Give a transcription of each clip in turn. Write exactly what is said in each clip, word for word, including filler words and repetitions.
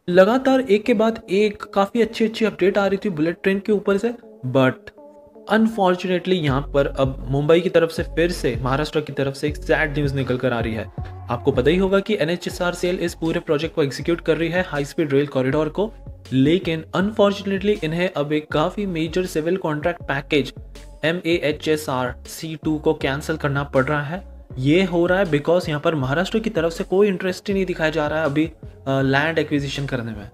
लगातार एक के बाद एक काफ़ी अच्छी अच्छी अपडेट आ रही थी बुलेट ट्रेन के ऊपर से, बट अनफॉर्चुनेटली यहाँ पर अब मुंबई की तरफ से फिर से महाराष्ट्र की तरफ से एक सैड न्यूज़ निकल कर आ रही है। आपको पता ही होगा कि N H S R C L इस पूरे प्रोजेक्ट को एग्जीक्यूट कर रही है, हाई स्पीड रेल कॉरिडोर को, लेकिन अनफॉर्चुनेटली इन्हें अब एक काफ़ी major civil contract package M A H S R C two को कैंसिल करना पड़ रहा है। ये हो रहा है बिकॉज यहाँ पर महाराष्ट्र की तरफ से कोई इंटरेस्ट ही नहीं दिखाया जा रहा है अभी लैंड एक्विजिशन करने में।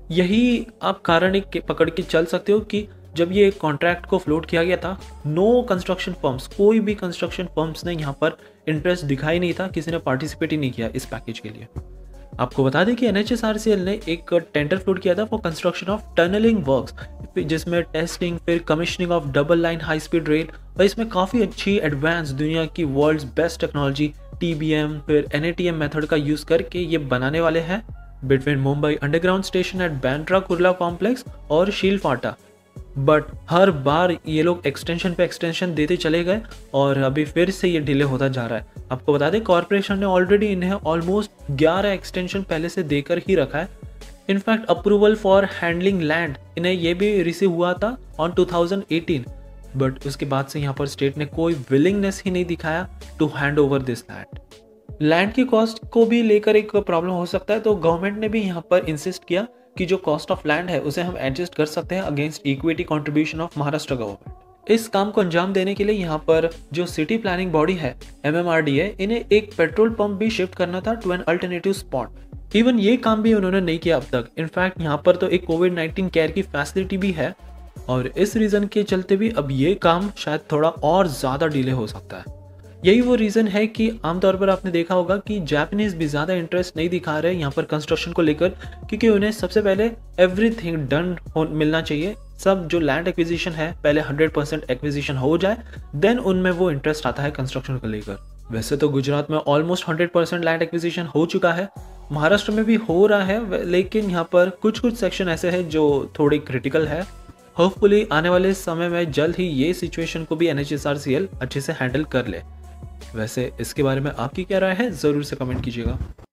यही आप कारण एक पकड़ के चल सकते हो कि जब ये कॉन्ट्रैक्ट को फ्लोट किया गया था, नो कंस्ट्रक्शन फर्म्स, कोई भी कंस्ट्रक्शन फर्म्स ने यहाँ पर इंटरेस्ट दिखाई नहीं था, किसी ने पार्टिसिपेट ही नहीं किया इस पैकेज के लिए। आपको बता दें कि N H S R C L ने एक टेंडर फ्लोट किया था for construction of tunnelling works, जिसमें टेस्टिंग, फिर commissioning of double line high speed rail, और इसमें काफ़ी अच्छी एडवांस दुनिया की world's best technology T B M फिर N A T M method का यूज़ करके ये बनाने वाले हैं between Mumbai underground station at Bandra Kurla complex और शीलफाटा। बट हर बार ये लोग एक्सटेंशन पे एक्सटेंशन देते चले गए और अभी फिर से ये डिले होता जा रहा है। आपको बता दें कॉर्पोरेशन ने ऑलरेडी इन्हें ऑलमोस्ट ग्यारह एक्सटेंशन पहले से देकर ही रखा है। In fact approval for handling land इन्हें ये भी रिसीव हुआ था on two thousand eighteen, but उसके बाद से यहाँ पर स्टेट ने कोई विलिंगनेस ही नहीं दिखाया to hand over this land. Land की कॉस्ट को भी लेकर एक प्रॉब्लम हो सकता है, तो गवर्नमेंट ने भी यहाँ पर इंसिस्ट किया कि जो कॉस्ट ऑफ लैंड है उसे हम एडजस्ट कर सकते हैं against equity contribution of Maharashtra government. इस काम को अंजाम देने के लिए यहाँ पर जो सिटी प्लानिंग बॉडी है M M R D A, इन्हें एक पेट्रोल पंप भी शिफ्ट करना था to an alternative spot. Even ये काम भी उन्होंने नहीं किया अब तक। इनफैक्ट यहाँ पर तो एक कोविड नाइन्टीन केयर की फैसिलिटी भी है और इस रीजन के चलते भी अब ये काम शायद थोड़ा और ज्यादा डिले हो सकता है। यही वो रीज़न है कि आमतौर पर आपने देखा होगा कि जापानीज भी ज़्यादा इंटरेस्ट नहीं दिखा रहे यहाँ पर कंस्ट्रक्शन को लेकर, क्योंकि उन्हें सबसे पहले एवरीथिंग डन हो मिलना चाहिए। सब जो लैंड एक्विजिशन है पहले हंड्रेड परसेंट एक्विजिशन हो जाए, देन उनमें वो इंटरेस्ट आता है कंस्ट्रक्शन को लेकर। वैसे तो गुजरात में almost hundred percent land acquisition हो चुका है, महाराष्ट्र में भी हो रहा है, लेकिन यहाँ पर कुछ कुछ सेक्शन ऐसे हैं जो थोड़ी क्रिटिकल है। होपफुली आने वाले समय में जल्द ही ये सिचुएशन को भी N H S R C L अच्छे से हैंडल कर ले। वैसे इसके बारे में आपकी क्या राय है, ज़रूर से कमेंट कीजिएगा।